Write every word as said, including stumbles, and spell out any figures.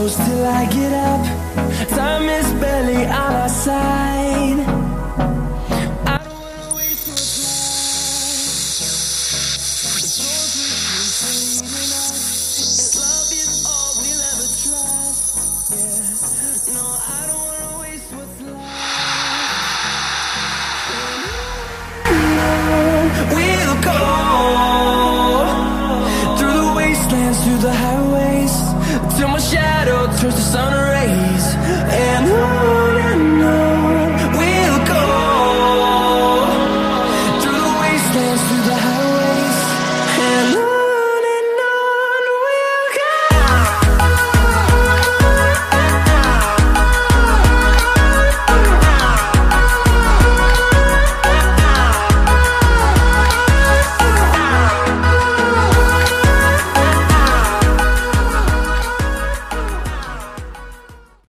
close till I get up. Time is barely on our side. I don't wanna waste what's left. Love is all we'll ever trust. Yeah, no, I don't wanna waste what's left. We'll go through the wastelands, through the highways, till my shadow turns to sun rays.